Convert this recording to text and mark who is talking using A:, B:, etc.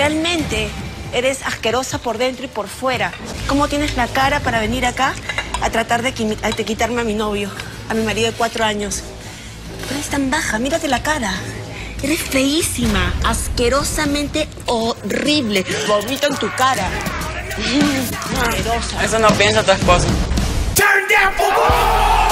A: realmente eres asquerosa por dentro y por fuera. ¿Cómo tienes la cara para venir acá a tratar de quitarme a mi novio, a mi marido de 4 años? ¿Por qué eres tan baja? Mírate la cara. Eres feísima, asquerosamente horrible. Vomito en tu cara. Asquerosa.
B: Eso no piensa tu esposo.
C: Turn down for what?